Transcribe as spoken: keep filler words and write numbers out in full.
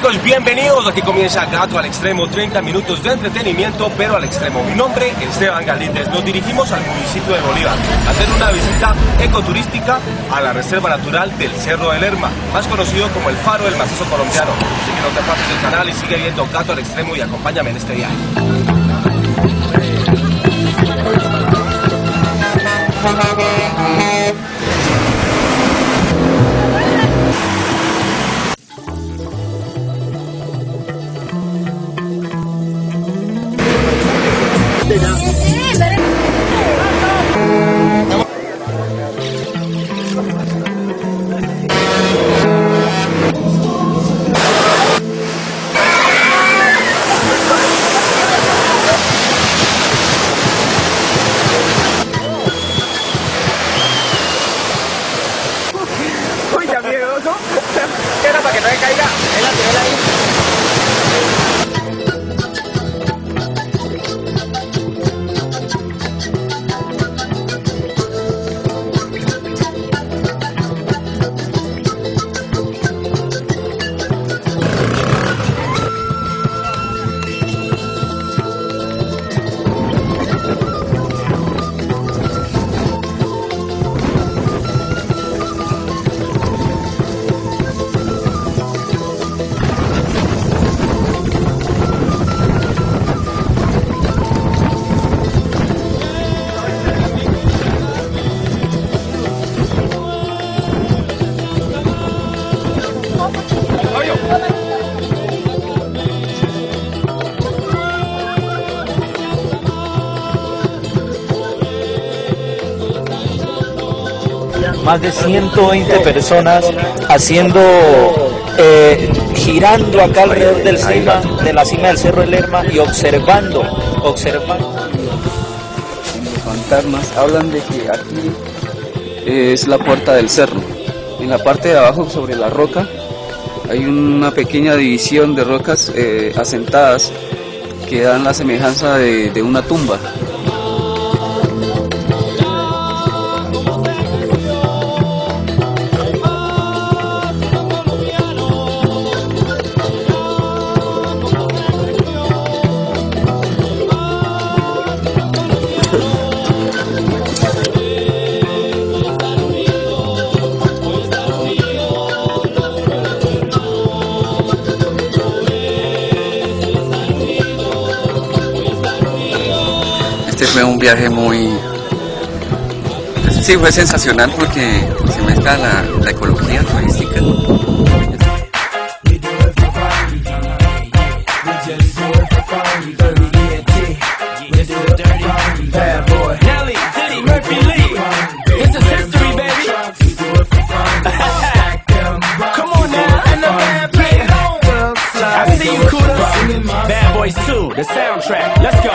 chicos, bienvenidos. Aquí comienza Gato al Extremo, treinta minutos de entretenimiento, pero al extremo. Mi nombre es Esteban Galíndez. Nos dirigimos al municipio de Bolívar a hacer una visita ecoturística a la Reserva Natural del Cerro del Lerma, más conocido como el Faro del Macizo Colombiano. Así que no te apartes del canal y sigue viendo Gato al Extremo y acompáñame en este viaje. Uy, ya miedoso. Era para que no le caiga. Él la tiró ahí. Más de ciento veinte personas haciendo, eh, girando acá alrededor del cima, de la cima del Cerro del Lerma y observando, observando. Los fantasmas hablan de que aquí es la puerta del cerro. En la parte de abajo, sobre la roca, hay una pequeña división de rocas eh, asentadas que dan la semejanza de, de una tumba. Este fue un viaje muy, sí, fue sensacional porque se mezcla la, la ecología turística. Bad Boys two, the soundtrack. Let's go.